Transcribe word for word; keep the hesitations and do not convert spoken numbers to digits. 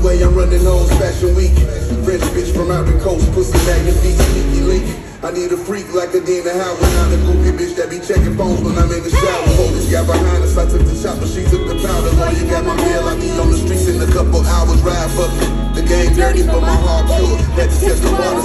way, I'm running home, fashion week. French bitch from out the coast, pussy magnifique, sneaky link. I need a freak like a Dina Howard. I'm the groupie bitch that be checking phones when I'm in the shower. Police got behind us, I took the chopper, she took the powder. Lawyer got my mail, I be on the streets in a couple hours. Ride for the game dirty, but my heart pure. Had to test the water.